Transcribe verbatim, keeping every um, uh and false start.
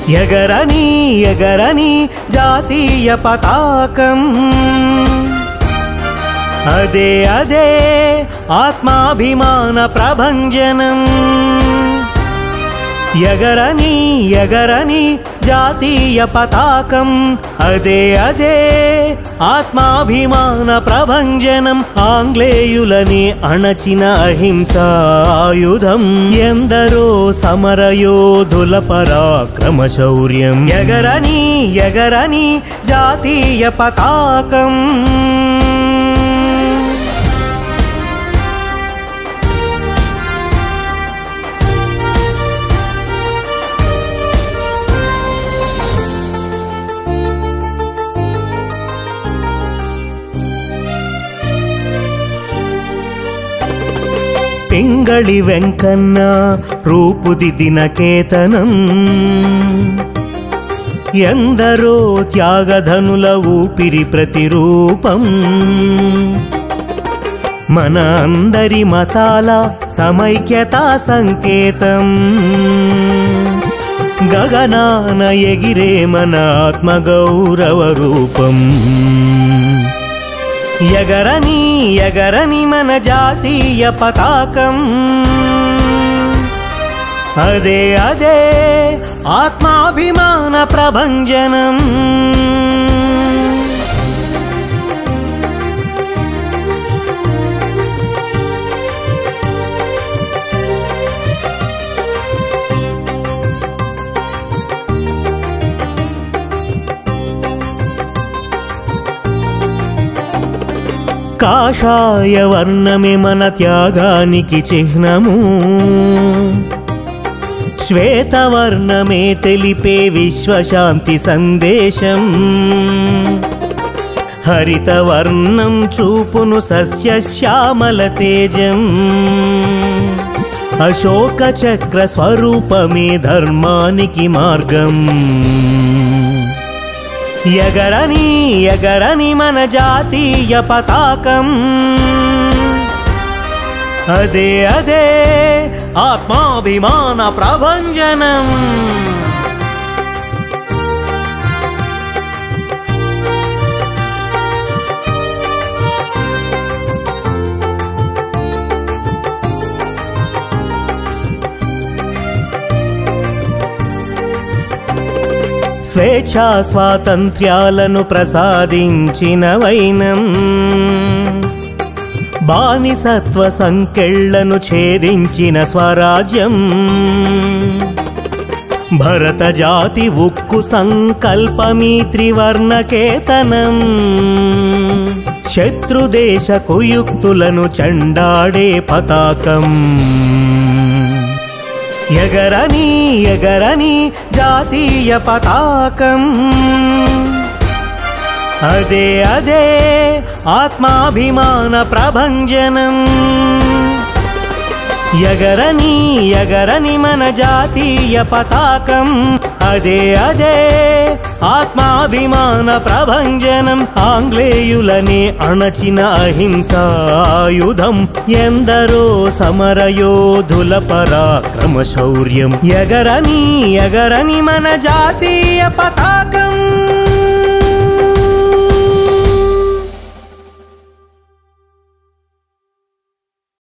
ఎగరని ఎగరని జాతీయ పతాకం అదే అదే ఆత్మాభిమాన ప్రభంజనం ఎగరని ఎగరని జాతీయ పతాకం అదే అదే ఆత్మాభిమాన ప్రభంజనం ఆంగ్లేయులని అణచిన అహింసాయుధం ఎందరో సమరయోధుల పరాక్రమ శౌర్యం ఎగరని ఎగరని జాతీయ పతాకం పింగళి వెంకన్న రూపుదిద్దిన కేతనం ఎందరో త్యాగధనుల ఊపిరి ప్రతిరూపం మన అందరి మతాల సమైక్యతా సంకేతం గగనాన ఎగిరే మన ఆత్మగౌరవ రూపం ఎగరని ఎగరని మన జాతీయ పతాకం అదే అదే ఆత్మాభిమాన ప్రభంజనం కాషాయ వర్ణమే మన త్యాగానికి చిహ్నము శ్వేతవర్ణమే తెలిపే విశ్వశాంతి సందేశం హరితవర్ణం చూపును సస్యశ్యామల తేజం అశోక చక్ర స్వరూపమే ధర్మానికి మార్గం ఎగరని ఎగరని మన జాతీయ పతాకం అదే అదే ఆత్మాభిమాన ప్రభంజనం స్వేచ్ఛా స్వాతంత్ర్యాలను ప్రసాదించిన వైనం బానిసత్వ సంకెళ్లను ఛేదించిన స్వరాజ్యం భరత జాతి ఉక్కు సంకల్పమీ త్రివర్ణకేతనం శత్రుదేశ కుయుక్తులను చండాడే పతాకం ఎగరని ఎగరని జాతీయ పతాకం అదే అదే ఆత్మాభిమాన ప్రభంజనం ఎగరని ఎగరని మన జాతీయ పతాకం అదే అదే ఆత్మాభిమాన ప్రభంజనం ఆంగ్లేయులని అణచిన అహింసాయుధం ఎందరో సమరయోధుల పరాక్రమ శౌర్యం ఎగరని ఎగరని మన జాతీయ పతాకం